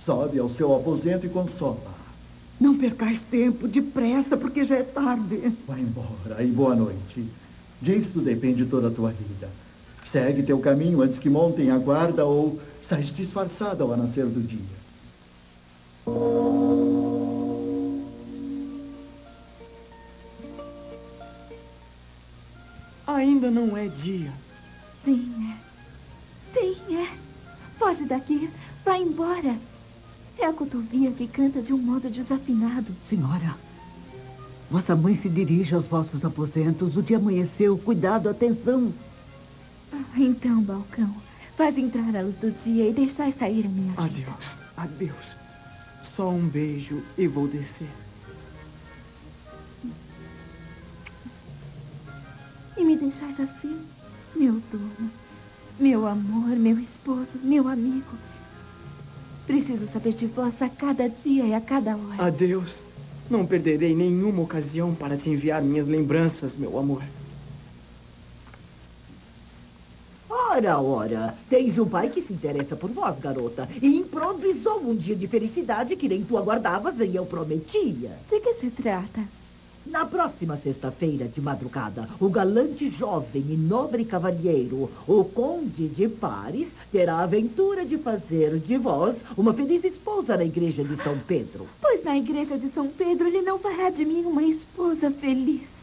Sobe ao seu aposento e consola. Não percais tempo, depressa, porque já é tarde. Vai embora e boa noite. Disso depende toda a tua vida. Segue teu caminho antes que montem a guarda ou sais disfarçada ao nascer do dia. Ainda não é dia. Sim, é. Sim, é. Foge daqui. Vai embora. É a cotovia que canta de um modo desafinado. Senhora, vossa mãe se dirige aos vossos aposentos. O dia amanheceu. Cuidado, atenção. Então, Balcão, faz entrar a luz do dia e deixai sair a minha vida. Adeus, adeus. Só um beijo e vou descer. E me deixais assim, meu dono, meu amor, meu esposo, meu amigo. Preciso saber de vós a cada dia e a cada hora. Adeus. Não perderei nenhuma ocasião para te enviar minhas lembranças, meu amor. Ora, tens um pai que se interessa por vós, garota. E improvisou um dia de felicidade que nem tu aguardavas e eu prometia. De que se trata? Na próxima sexta-feira de madrugada, o galante jovem e nobre cavalheiro, o Conde de Paris, terá a aventura de fazer de vós uma feliz esposa na igreja de São Pedro. Pois na igreja de São Pedro ele não fará de mim uma esposa feliz.